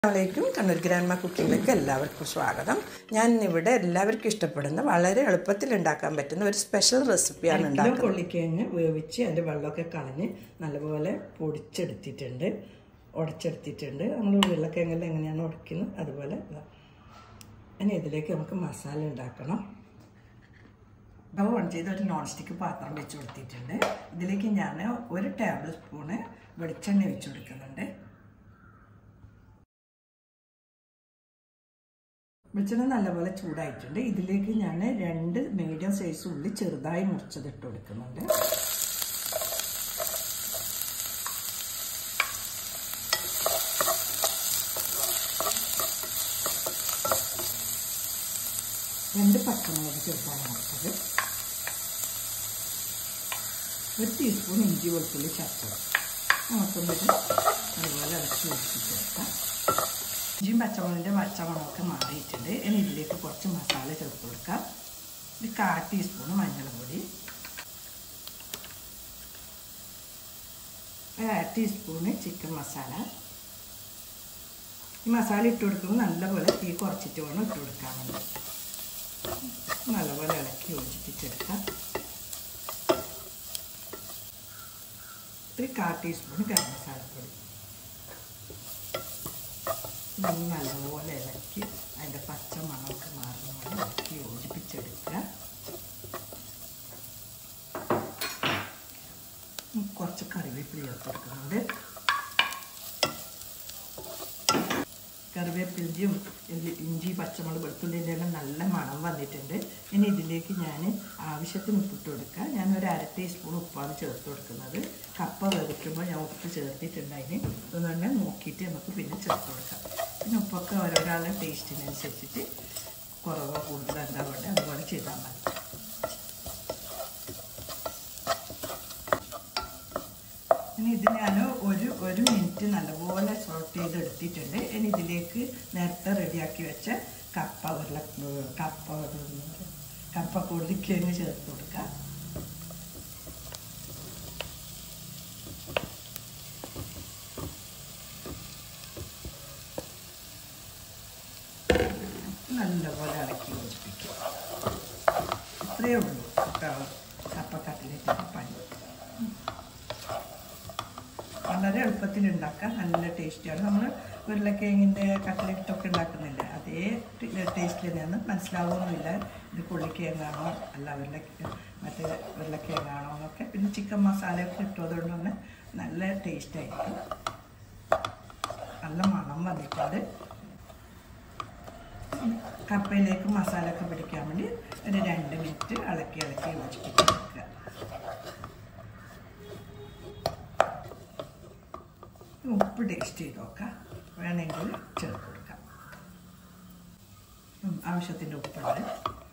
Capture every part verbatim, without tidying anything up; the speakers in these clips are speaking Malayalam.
അസ്സലാമു കണ്ണൂർ ഗ്രാൻഡ്മ കുക്കിങ്ങിലേക്ക് എല്ലാവർക്കും സ്വാഗതം. ഞാൻ ഇവിടെ എല്ലാവർക്കും ഇഷ്ടപ്പെടുന്ന വളരെ എളുപ്പത്തിൽ ഉണ്ടാക്കാൻ പറ്റുന്ന ഒരു സ്പെഷ്യൽ റെസിപ്പിയാണ് ഉണ്ടാക്കുന്നത്. കൊള്ളിക്കിഴങ്ങ് വേവിച്ച് അതിൻ്റെ വെള്ളമൊക്കെ കളഞ്ഞ് നല്ലപോലെ പൊടിച്ചെടുത്തിട്ടുണ്ട്, ഉടച്ചെടുത്തിട്ടുണ്ട്. നമ്മൾ ഉരുളക്കിഴങ്ങെല്ലാം എങ്ങനെയാണ് ഉടയ്ക്കുന്നത് അതുപോലെ. ഇനി ഇതിലേക്ക് നമുക്ക് മസാല ഉണ്ടാക്കണം. സ്റ്റവ് ഓൺ ചെയ്ത് ഒരു നോൺ സ്റ്റിക്ക് പാത്രം വെച്ച് കൊടുത്തിട്ടുണ്ട്. ഇതിലേക്ക് ഞാൻ ഒരു ടേബിൾ സ്പൂണ് വെളിച്ചെണ്ണ ഒഴിച്ച് കൊടുക്കുന്നുണ്ട്. വെളിച്ചെണ്ണ നല്ലപോലെ ചൂടായിട്ടുണ്ട്. ഇതിലേക്ക് ഞാൻ രണ്ട് മീഡിയം സൈസ് ഉള്ളി ചെറുതായി മുറിച്ചതിട്ട് കൊടുക്കുന്നുണ്ട്. രണ്ട് പച്ചമുളക് ചെറുതായി മുറിച്ചത്, ഒരു ടീസ്പൂൺ ഇഞ്ചി വെളുത്തുള്ളി ചതച്ചത് നമുക്കൊന്നിട്ട് അതുപോലെ ഇളക്കി ഒഴിച്ചിട്ടെടുക്കാം. ഇഞ്ചിയും പച്ചമുളകിൻ്റെ പച്ചമുളകൊക്കെ മാറിയിട്ടുണ്ട്. ഇനി ഇതിലേക്ക് കുറച്ച് മസാല ചേർത്ത് കൊടുക്കാം. ഒരു കാൽ ടീസ്പൂൺ മഞ്ഞൾപ്പൊടി, ഒരു അര ടീസ്പൂണ് ചിക്കൻ മസാല. ഈ മസാല ഇട്ട് കൊടുക്കുമ്പോൾ നല്ലപോലെ തീ കുറച്ചിട്ട് വേണം ഇട്ട് കൊടുക്കാൻ വേണ്ടി. നല്ലപോലെ ഇളക്കി യോജിപ്പിച്ചെടുക്കാം. ഒരു കാൽ ടീസ്പൂൺ ഗരം മസാലപ്പൊടി നല്ലപോലെ ഇളക്കി അതിൻ്റെ പച്ച മണമൊക്കെ മാറുന്ന പോലെ ഇളക്കി യോജിപ്പിച്ചെടുക്കുക. കുറച്ച് കറിവേപ്പില ചേർത്ത് കൊടുക്കുന്നുണ്ട്. കറിവേപ്പിലയും ഇഞ്ചി പച്ചമുളക് വെളുത്തുള്ളിൻ്റെ എല്ലാം നല്ല മണം വന്നിട്ടുണ്ട്. ഇനി ഇതിലേക്ക് ഞാൻ ആവശ്യത്തിന് ഉപ്പിട്ട് കൊടുക്കുക. ഞാൻ ഒരു അര ടീസ്പൂൺ ഉപ്പാണ് ചേർത്ത് കൊടുക്കുന്നത്. കപ്പ വേവിക്കുമ്പോൾ ഞാൻ ഉപ്പ് ചേർത്തിട്ടുണ്ടായിന്, അതുകൊണ്ട് നോക്കിയിട്ട് നമുക്ക് പിന്നെ ചേർത്ത് കൊടുക്കാം. പിന്നെ ഉപ്പൊക്കെ ഓരോരാളുടെ ടേസ്റ്റിനനുസരിച്ചിട്ട് കുറവോ കൂടുതലോ എന്താ വേണ്ടത് അതുപോലെ ചെയ്താൽ മതി. ഇനി ഇത് ഞാൻ ഒരു ഒരു മിനിറ്റ് നല്ലപോലെ സോട്ട് ചെയ്തെടുത്തിട്ടുണ്ട്. ഇനി ഇതിലേക്ക് നേരത്തെ റെഡിയാക്കി വെച്ച കപ്പ ഉരുള കപ്പ കപ്പ കൊള്ളിക്കിഴങ്ങ് ചേർത്ത് കൊടുക്കുക. നല്ലപോലെ ഇളക്കി യോജിപ്പിക്കുക. ഇത്രയേ ഉള്ളൂ കപ്പ കട്ട്ലേറ്റിൻ്റെ പണി. വളരെ എളുപ്പത്തിൽ ഉണ്ടാക്കാം, നല്ല ടേസ്റ്റിയാണ്. നമ്മൾ ഉരുളക്കിഴങ്ങിൻ്റെ കട്ട്ലേറ്റൊക്കെ ഉണ്ടാക്കുന്നില്ല, അതേ ടേസ്റ്റിൽ തന്നെയാണ്. മനസ്സിലാവുകയൊന്നുമില്ല ഇത് കൊള്ളിക്കിഴങ്ങാണോ അല്ല ഉരുളക്കിഴ മറ്റേ ഉരുളക്കിഴങ്ങാണോ എന്നൊക്കെ. പിന്നെ ചിക്കൻ മസാലയൊക്കെ ഇട്ടതുകൊണ്ട് തന്നെ നല്ല ടേസ്റ്റായിരിക്കും. നല്ല മണം വന്നിട്ടുണ്ട്. കപ്പയിലേക്ക് മസാല ഒക്കെ പിടിക്കാൻ വേണ്ടി ഒരു രണ്ട് മിനിറ്റ് ഇളക്കി ഇളക്കി യോജിപ്പിച്ച് വെക്കുക. ഉപ്പ് ടേസ്റ്റ് ചെയ്ത് നോക്കാം, വേണമെങ്കിൽ ചേർത്ത് കൊടുക്കാം. ആവശ്യത്തിൻ്റെ ഉപ്പുണ്ട്.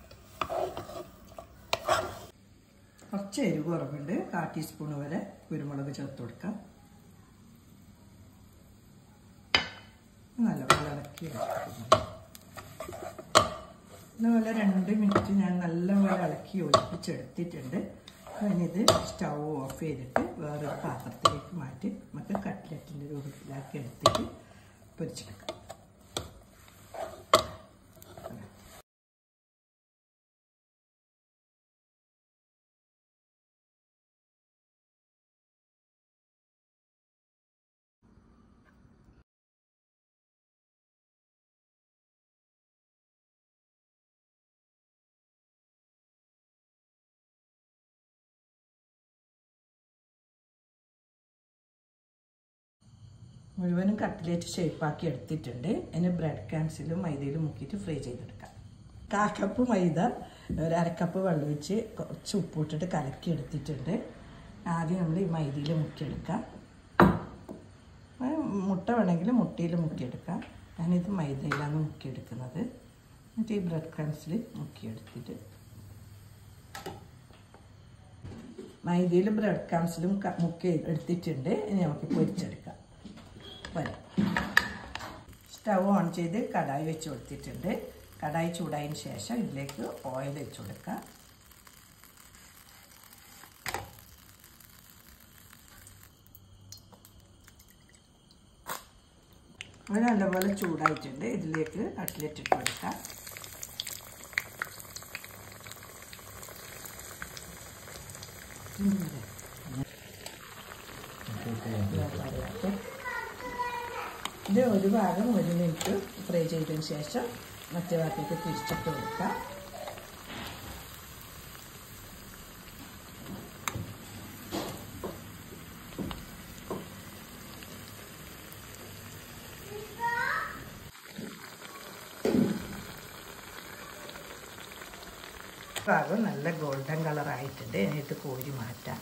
കുറച്ച് എരിവ് കുറവുണ്ട്. കാൽ ടീസ്പൂൺ വരെ കുരുമുളക് ചേർത്ത് കൊടുക്കാം. നല്ലപോലെ ഇളക്കി യോജിപ്പിക്കുന്നു. അതുപോലെ രണ്ട് മിനിറ്റ് ഞാൻ നല്ലപോലെ ഇളക്കി യോജിപ്പിച്ചെടുത്തിട്ടുണ്ട്. ഇനി ഇത് സ്റ്റൗ ഓഫ് ചെയ്തിട്ട് വേറൊരു പാത്രത്തിലേക്ക് മാറ്റി നമുക്ക് കട്ട്ലറ്റിൻ്റെ രൂപത്തിലാക്കി എടുത്തിട്ട് പൊരിച്ചെടുക്കാം. മുഴുവനും കട്ട്ലേറ്റ് ഷേപ്പാക്കി എടുത്തിട്ടുണ്ട്. അതിന് ബ്രെഡ് ക്രംസിലും മൈദയിലും മുക്കിയിട്ട് ഫ്രൈ ചെയ്തെടുക്കാം. കാൽ കപ്പ് മൈദ ഒരു അരക്കപ്പ് വെള്ളം ഒഴിച്ച് കുറച്ച് ഉപ്പിട്ടിട്ട് കലക്കി എടുത്തിട്ടുണ്ട്. ആദ്യം നമ്മൾ ഈ മൈദയിൽ മുക്കിയെടുക്കാം. മുട്ട വേണമെങ്കിൽ മുട്ടയിൽ മുക്കിയെടുക്കാം. ഞാനിത് മൈദയിലാണ് മുക്കിയെടുക്കുന്നത്. എന്നിട്ട് ഈ ബ്രെഡ് ക്രംസിൽ മുക്കിയെടുത്തിട്ട് മൈദയിലും ബ്രെഡ് ക്രംസിലും മുക്കി എടുത്തിട്ടുണ്ട്. ഇനി നമുക്ക് പൊരിച്ചെടുക്കാം. സ്റ്റവ് ഓൺ ചെയ്ത് കടായി വെച്ച് കൊടുത്തിട്ടുണ്ട്. കടായി ചൂടായതിന് ശേഷം ഇതിലേക്ക് ഓയിൽ വെച്ച് കൊടുക്കാം. അത് നല്ലപോലെ ചൂടായിട്ടുണ്ട്. ഇതിലേക്ക് കട്ട്ലറ്റ് ഇട്ട് കൊടുക്കാം. ഇത് ഒരു ഭാഗം ഒരു മിനിറ്റ് ഫ്രൈ ചെയ്തതിന് ശേഷം മറ്റേ ഭാഗത്തേക്ക് തിരിച്ചിട്ട് കൊടുക്കാം. ഭാഗം നല്ല ഗോൾഡൻ കളറായിട്ടുണ്ട്. എന്നിട്ട് കോരി മാറ്റാം.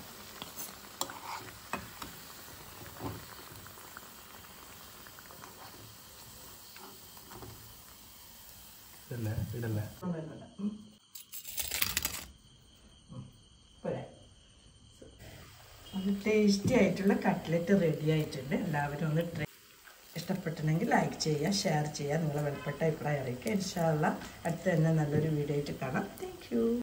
ടേസ്റ്റി ആയിട്ടുള്ള കട്ട്ലറ്റ് റെഡി ആയിട്ടുണ്ട്. എല്ലാവരും ഒന്ന് ട്രൈ ഇഷ്ടപ്പെട്ടിട്ടുണ്ടെങ്കിൽ ലൈക്ക് ചെയ്യുക, ഷെയർ ചെയ്യുക, നിങ്ങളെ വിലപ്പെട്ട അഭിപ്രായം അറിയിക്കുക. ഇൻഷാ അല്ലാഹ് അടുത്ത തന്നെ നല്ലൊരു വീഡിയോ ആയിട്ട് കാണാം. Thank U.